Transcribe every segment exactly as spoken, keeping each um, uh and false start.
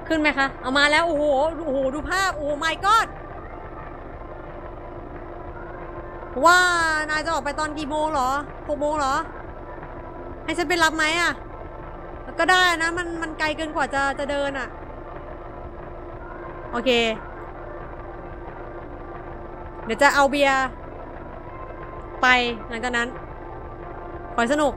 ขึ้นไหมคะเอามาแล้วโอ้โหโอ้โหดูภาพโอ้ my god ว่านายจะออกไปตอนกี่โมงเหรอหกโมงเหรอให้ฉันไปรับไหมอ่ะก็ได้นะมันมันไกลเกินกว่าจะจะเดินอ่ะโอเคเดี๋ยวจะเอาเบียร์ไปหลังจากนั้นขอสนุก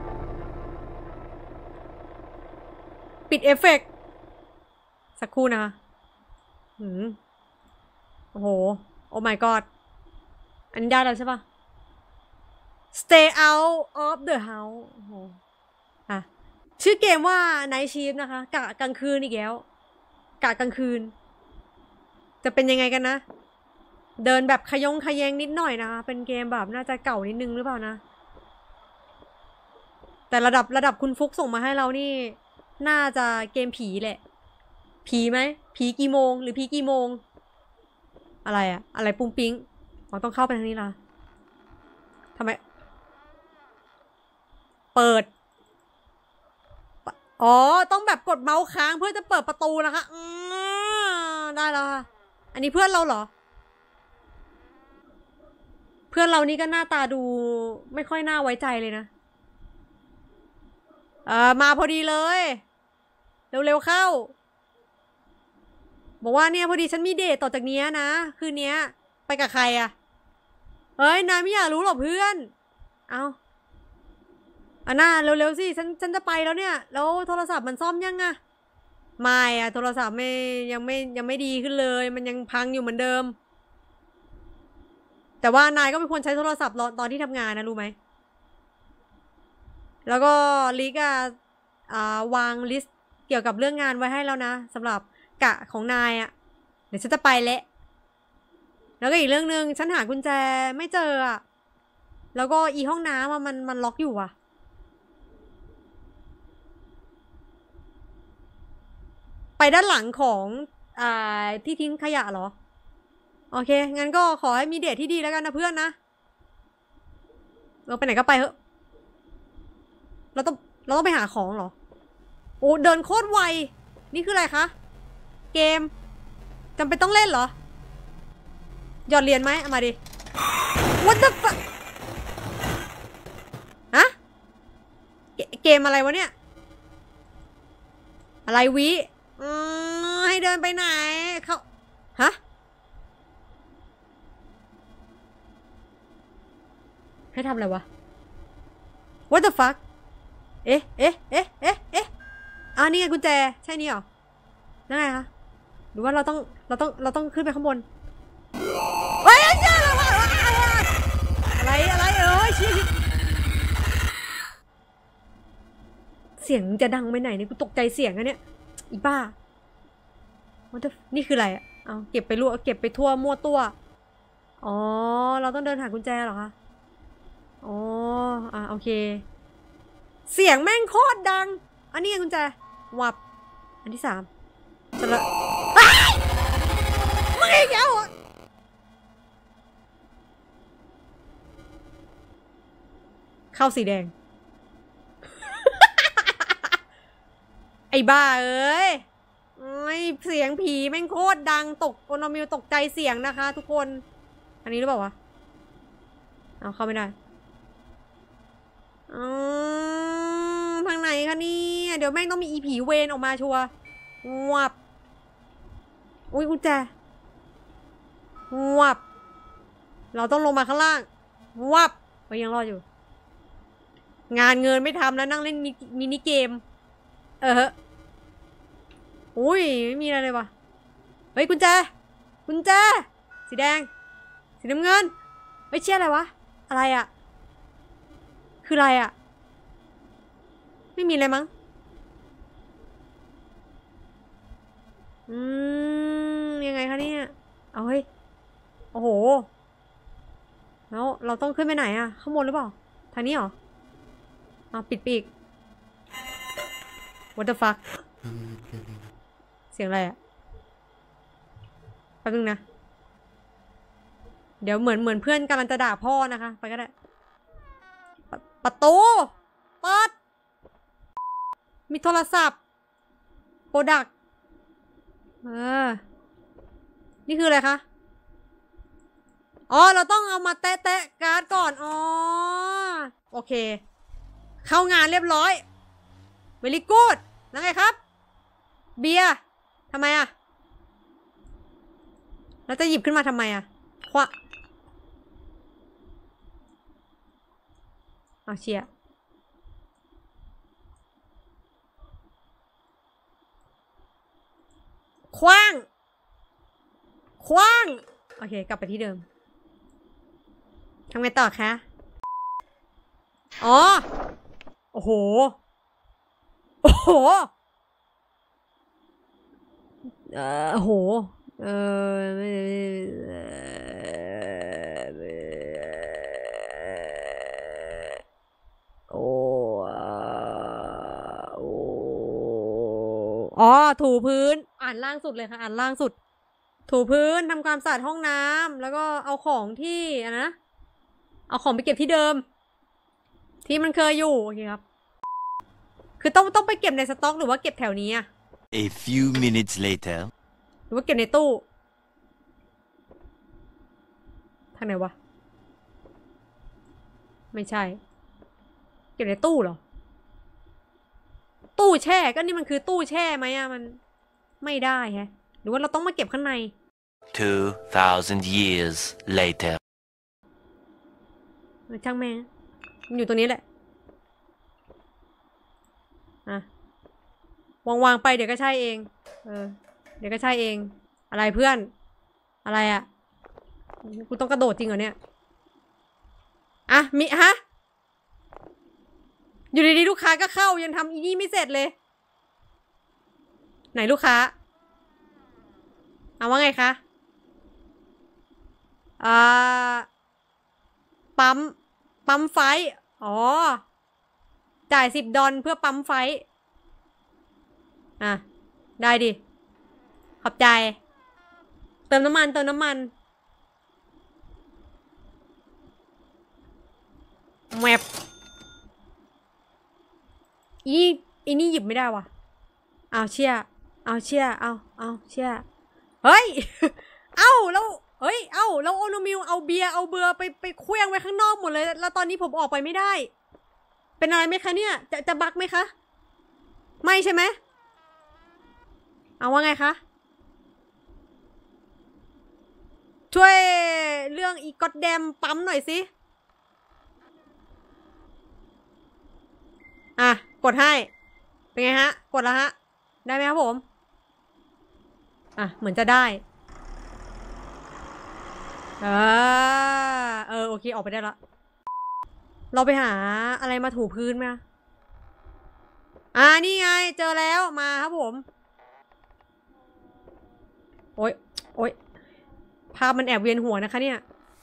ปิดเอฟเฟกต์สักครู่นะคะหืมโอ้โหโอ้ my god อันนี้ได้แล้วใช่ปะ Stay out of the house โอ้โหอ่ะชื่อเกมว่า Night Shift นะคะกะกลางคืนอีกแล้วกะกลางคืนจะเป็นยังไงกันนะเดินแบบขยงขยงนิดหน่อยนะคะเป็นเกมแบบน่าจะเก่านิดนึงหรือเปล่านะแต่ระดับระดับคุณฟุกส่งมาให้เรานี่น่าจะเกมผีแหละผีไหมผีกี่โมงหรือผีกี่โมงอะไรอะอะไรปุ้งปิ้งอ๋อต้องเข้าไปทางนี้ล่ะทำไมเปิดอ๋อต้องแบบกดเมาส์ค้างเพื่อจะเปิดประตูนะคะอืมได้แล้วค่ะอันนี้เพื่อนเราเหรอเพื่อนเรานี่ก็หน้าตาดูไม่ค่อยน่าไว้ใจเลยนะเออมาพอดีเลยเร็วๆเข้าบอกว่าเนี่ยพอดีฉันมีเดทต่อจากเนี้ยนะคืนเนี้ยไปกับใครอะเฮ้ยนายไม่อยากรู้หรอเพื่อนเอาอันน่าเร็วๆสิฉันฉันจะไปแล้วเนี่ยแล้วโทรศัพท์มันซ่อมยังอะไม่อะโทรศัพท์ไม่ยังไม่ยังไม่ดีขึ้นเลยมันยังพังอยู่เหมือนเดิมแต่ว่านายก็เป็นคนใช้โทรศัพท์ตอนที่ทำงานนะรู้ไหมแล้วก็ลิกอะอ่าวางลิสต์เกี่ยวกับเรื่องงานไว้ให้แล้วนะสำหรับกะของนายอะเดี๋ยวฉันจะไปแล้วแล้วก็อีกเรื่องนึงฉันหากุญแจไม่เจออะแล้วก็อีห้องน้ำอะมันมันล็อกอยู่อะไปด้านหลังของอ่าที่ทิ้งขยะเหรอโอเคงั้นก็ขอให้มีเดทที่ดีแล้วกันนะเพื่อนนะเราไปไหนก็ไปเถอะเราต้องเราต้องไปหาของเหรอโอ้เดินโคตรไวนี่คืออะไรคะเกมจำเป็นต้องเล่นเหรอหยอดเหรียญไหมเอามาดิ What the fuck ฮะเกเกมอะไรวะเนี่ยอะไรวิอืมให้เดินไปไหนเขาฮะให้ทำอะไรวะ What the fuck เอ๊ะเอ๊ะเอ๊ะเอ๊ะเอ๊ะอ่านี่ไงกุญแจใช่นี่เหรอนั่นไงคะหรือว่าเราต้องเราต้องเราต้องขึ้นไปข้างบนเฮ้ยเจ้าอะไรอะไรเอ้ยชี้เสียงจะดังไปไหนเนี่ยกูตกใจเสียงอะเนี่ยอีบ้ามันจะนี่คืออะไรอะเอาเก็บไปรั่วเก็บไปทั่วมั่วตัวอ๋อเราต้องเดินหากุญแจเหรอคะอ๋ออ่ะโอเคเสียงแม่งโคตรดังอันนี้ไงกุญแจวับอันที่สามจะละมึงอีกแล้วเข้าสีแดงไอ้บ้าเอ้ยไม่เสียงผีแม่งโคตรดังตกโอนามิวตกใจเสียงนะคะทุกคนอันนี้หรือเปล่าวะเอาเข้าไม่ได้อืมทางไหนคะนี่เดี๋ยวแม่งต้องมีอีผีเวนออกมาชัวร์วับอุ้ยกุญแจวับเราต้องลงมาข้างล่างวับเรายังรอดอยู่งานเงินไม่ทำแล้วนั่งเล่นมินิเกมเอออุ้ยไม่มีอะไรเลยวะเฮ้ยกุญแจกุญแจสีแดงสีน้ำเงินเฮ้ยเชี่ยอะไรวะอะไรอะคืออะไรอะไม่มีอะไรมั้งอืมยังไงคะเนี่ยเอาเฮ้ยโอ้โหแล้วเราต้องขึ้นไปไหนอะข้างบนหรือเปล่าทางนี้เหรออ่ะปิดปีก What the fuck เสียงอะไรอะแป๊บนึงนะเดี๋ยวเหมือนเหมือนเพื่อนกำลังจะด่าพ่อนะคะไปก็ได้ปประตูเปิดมีโทรศัพท์โปรดักเออนี่คืออะไรคะอ๋อเราต้องเอามาแตะแตะการ์ดก่อนอ๋อโอเคเข้างานเรียบร้อยเวลิกูดแล้วไงครับเบียร์ทำไมอะแล้วจะหยิบขึ้นมาทำไมอะควะเอาเชียคว้างคว้างโอเคกลับไปที่เดิมทำไงต่อคะอ๋อโอ้โหโอ้โหเออโอ้โหเออโอ้อ๋อถูพื้นอ่านล่างสุดเลยค่ะอ่านล่างสุดถูพื้นทำความสะอาดห้องน้ำแล้วก็เอาของที่อะนะเอาของไปเก็บที่เดิมที่มันเคยอยู่โอเคครับคือต้องต้องไปเก็บในสต็อกหรือว่าเก็บแถวนี้อะ A few minutes later หรือว่าเก็บในตู้ทางไหนวะไม่ใช่เก็บในตู้เหรอตู้แช่ก็นี่มันคือตู้แช่ไหมอะมันไม่ได้แฮะหรือว่าเราต้องมาเก็บข้างใน two thousand years later ช่างแม่งมันอยู่ตรงนี้แหละอ่ะวางๆไปเดี๋ยวก็ใช่เองเออเดี๋ยวก็ใช่เองอะไรเพื่อนอะไรอะกูต้องกระโดดจริงเหรอเนี่ยอ่ะมีฮะอยู่ดีๆลูกค้าก็เข้ายังทำอีนี่ไม่เสร็จเลยไหนลูกค้าเอาว่าไงคะอ่าปั๊มปั๊มไฟอ๋อจ่ายสิบดอลเพื่อปั๊มไฟอ่ะได้ดิขอบใจเติมน้ำมันเติมน้ำมันแมปอีอีนี่หยิบไม่ได้วะเอาเชี่ยเอาเชี่ยเอาเอาเชี่ยเฮ้ย เอาแล้วเฮ้ยเอาแล้วโอโนมิวเอาเบียร์เอาเบือไปไปเคลื่องไว้ข้างนอกหมดเลยแล้วตอนนี้ผมออกไปไม่ได้เป็นอะไรไหมคะเนี่ยจะจะบักไหมคะไม่ใช่ไหมเอาว่าไงคะช่วยเรื่องอีก็อดแดมปั๊มหน่อยสิอ่ะกดให้เป็นไงฮะกดแล้วฮะได้ไหมครับผมอ่ะเหมือนจะได้เออเออโอเคออกไปได้ละเราไปหาอะไรมาถูพื้นไหมอ่านี่ไงเจอแล้วมาครับผมโอ๊ยโอ๊ยภาพมันแอบเวียนหัวนะคะเนี่ย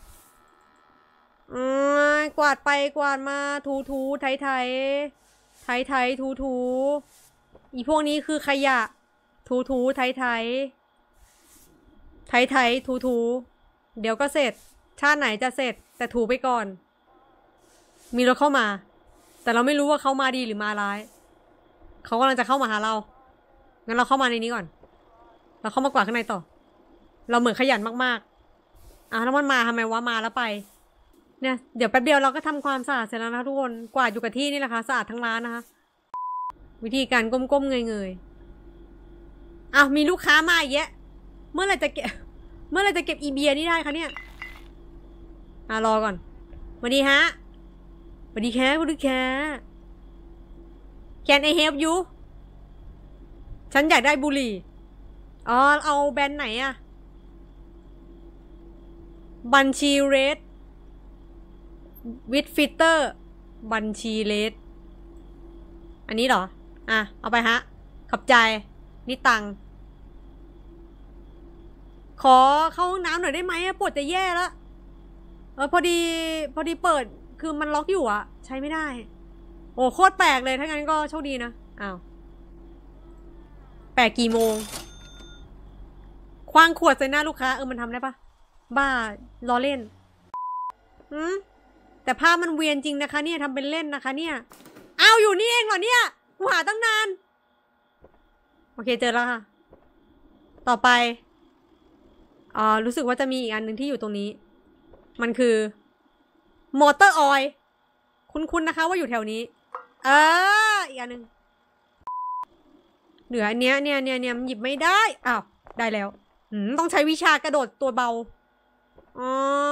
อืมกวาดไปกวาดมาถูถูไถไถไถไถถูถูอีพวกนี้คือขยะถูถูไถไถไถไถถูถูเดี๋ยวก็เสร็จชาติไหนจะเสร็จแต่ถูไปก่อนมีรถเข้ามาแต่เราไม่รู้ว่าเขามาดีหรือมาร้ายเขากำลังจะเข้ามาหาเรางั้นเราเข้ามาในนี้ก่อนเราเข้ามากวาดข้างในต่อเราเหมือนขยันมากๆอ่ะแล้วมันมาทำไมวะมาแล้วไปเนี่ยเดี๋ยวแป๊บเดียวเราก็ทำความสะอาดเสร็จแล้วนะทุกคนกวาดอยู่กับที่นี่แหละค่ะสะอาดทั้งร้านนะคะวิธีการก้มๆเงยๆอ้าวมีลูกค้ามาอีกแยะเมื่อไหร่จะเก็บเมื่อไหร่จะเก็บอีเบียนี่ได้คะเนี่ยอ่ะรอก่อนสวัสดีฮะสวัสดีค่ะคุณลูกค้า Can I help you ฉันอยากได้บุหรี่อ๋อเอาแบรนด์ไหนอะบัญชีเรดวิดฟิลเตอร์บัญชีเรดอันนี้เหรออ่ะเอาไปฮะขอบใจนี่ตังขอเข้าห้องน้ำหน่อยได้ไหมปวดจะแย่แล้วเออพอดีพอดีเปิดคือมันล็อกอยู่อะใช้ไม่ได้โอ้โคตรแปลกเลยถ้างั้นก็โชคดีนะอ้าวแปลกกี่โมงคว้างขวดใส่หน้าลูกค้าเออมันทำได้ปะบ้าล้อเล่นอืมแต่ภาพมันเวียนจริงนะคะเนี่ยทำเป็นเล่นนะคะเนี่ยอ้าวอยู่นี่เองเหรอเนี่ยกูหาตั้งนานโอเคเจอแล้วค่ะต่อไปอ่ารู้สึกว่าจะมีอีกอันหนึ่งที่อยู่ตรงนี้มันคือมอเตอร์ออยล์คุ้นๆนะคะว่าอยู่แถวนี้เอออีกอันหนึ่งเหลืออันเนี้ยเนี่ยเนี่ยเนี่ยมันหยิบไม่ได้อ้าวได้แล้วอืมต้องใช้วิชากระโดดตัวเบาอ๋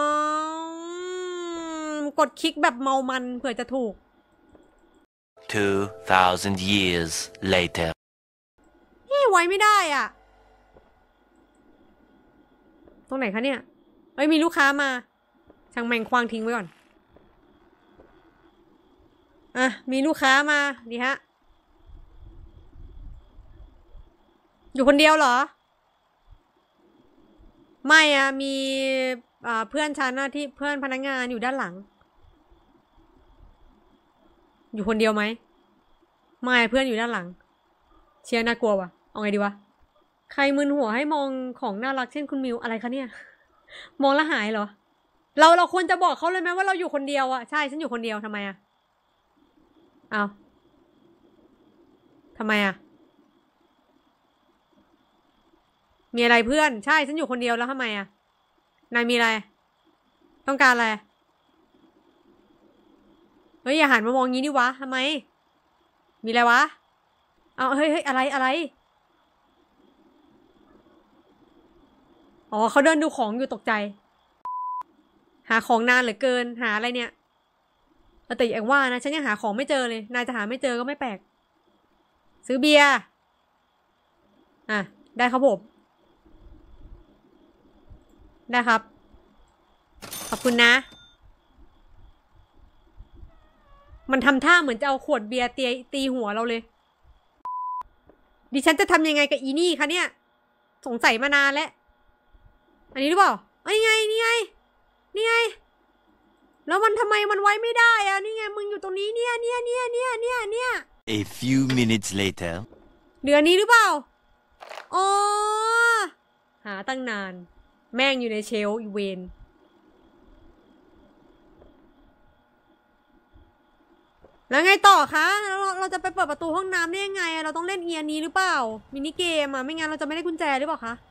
อกดคลิกแบบเมามันเผื่อจะถูก two thousand years later เฮ้ยไว้ไม่ได้อ่ะตรงไหนคะเนี่ยเอ้ยมีลูกค้ามาช่างแมงควางทิ้งไว้ก่อนอ่ะมีลูกค้ามาดีฮะอยู่คนเดียวเหรอไม่อะมีอ่าเพื่อนฉันนะที่เพื่อนพนักงานอยู่ด้านหลังอยู่คนเดียวไหมไม่เพื่อนอยู่ด้านหลังเชียร์น่ากลัววะเอาไงดีวะใครมึนหัวให้มองของน่ารักเช่นคุณมิวอะไรคะเนี่ยมองแล้วหายเหรอเราเราควรจะบอกเขาเลยไหมว่าเราอยู่คนเดียวอะใช่ฉันอยู่คนเดียวทำไมอะเอาทำไมอะมีอะไรเพื่อนใช่ฉันอยู่คนเดียวแล้วทำไมอะนายมีอะไรต้องการอะไรเฮ้ยอย่าหันมามองงี้ดิวะทำไมมีอะไรวะเอาเฮ้ยเฮ้ยอะไรอะไรอ๋อเขาเดินดูของอยู่ตกใจหาของนานเหลือเกินหาอะไรเนี่ยแต่อย่างว่านะฉันยังหาของไม่เจอเลยนายจะหาไม่เจอก็ไม่แปลกซื้อเบียร์อ่ะได้ครับผมได้ครับขอบคุณนะมันทำท่าเหมือนจะเอาขวดเบียร์ตีตีหัวเราเลยดิฉันจะทำยังไงกับอีนี่คะเนี่ยสงสัยมานานแล้วอันนี้หรือเปล่าไอ้ไงนี่ไงนี่ไงแล้วมันทำไมมันไว้ไม่ได้อะนี่ไงมึงอยู่ตรงนี้เนี่ยเนี่ยเนี่ยเนี่ยเนี่ยเนี่ย A few minutes later เหลือนี้หรือเปล่าอ๋อหาตั้งนานแม่งอยู่ในเชลฟ์อีเวนแล้วไงต่อคะเราเราจะไปเปิดประตูห้องน้ำได้ยังไงเราต้องเล่นเอียนี้หรือเปล่ามินิเกมอะไม่งั้นเราจะไม่ได้กุญแจหรือเปล่าคะ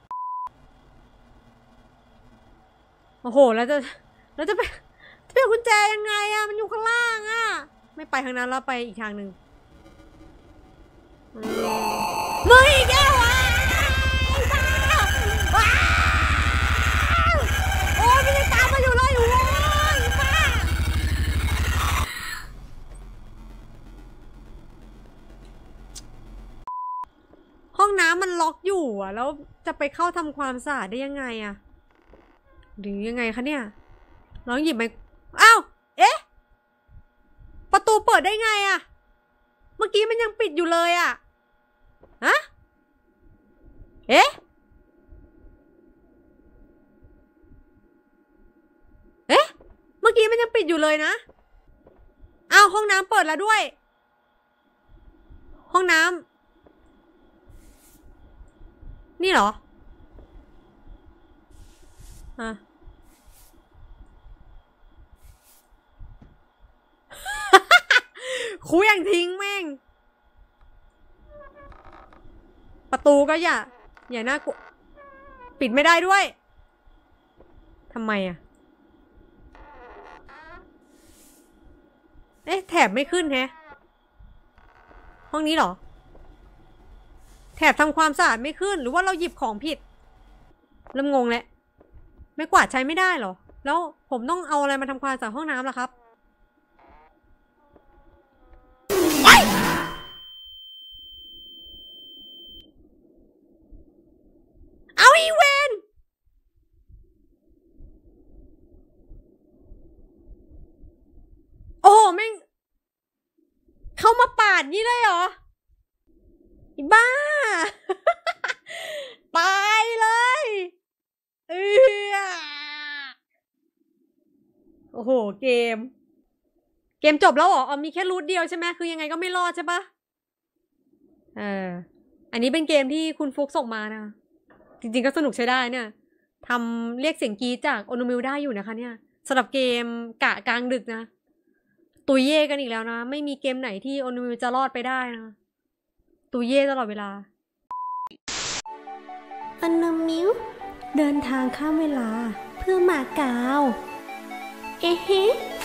โอ้โหแล้วจะเราจะไปจะไปกุญแจยังไงอะมันอยู่ข้างล่างอะไม่ไปทางนั้นเราไปอีกทางหนึ่งมึงอีกแล้วอ่ะโอ้ยไม่ได้ตามมาอยู่เลยโอ้ยป้าห้องน้ำมันล็อกอยู่อ่ะแล้วจะไปเข้าทำความสะอาดได้ยังไงอ่ะหรือยังไงคะเนี่ยลองหยิบไปอ้าวเอ๊ะประตูเปิดได้ไงอ่ะเมื่อกี้มันยังปิดอยู่เลยอ่ะฮะเอ๊ะเอ๊ะเมื่อกี้มันยังปิดอยู่เลยนะอ้าวห้องน้ำเปิดแล้วด้วยห้องน้ำนี่เหรออ่ะ คุยอย่างทิ้งแม่งประตูก็อย่าอย่าน่ากลัวปิดไม่ได้ด้วยทำไมอ่ะเอ๊ะแถบไม่ขึ้นแฮะห้องนี้เหรอแถบทำความสะอาดไม่ขึ้นหรือว่าเราหยิบของผิดเริ่มงงแล้วไม่กวาดใช้ไม่ได้เหรอแล้วผมต้องเอาอะไรมาทำความสะอาดห้องน้ำล่ะครับเอาอีเวนโอ้โหแม่งเข้ามาปาดนี่เลยเหรออีบ้า ตายเลยเออโอ้โหเกมเกมจบแล้วเหรออ๋อมีแค่รูทเดียวใช่ไหมคือยังไงก็ไม่รอดใช่ปะเอออันนี้เป็นเกมที่คุณฟุกส่งมานะจริงๆก็สนุกใช้ได้เนี่ยทำเรียกเสียงกรี๊ดจากโอโนมิวได้อยู่นะคะเนี่ยสำหรับเกมกะกลางดึกนะตุยเย่กันอีกแล้วนะไม่มีเกมไหนที่โอโนมิวจะรอดไปได้นะตุยเย่ตลอดเวลาอนนมิวเดินทางข้ามเวลาเพื่อมาเก๊าเอ๊ะ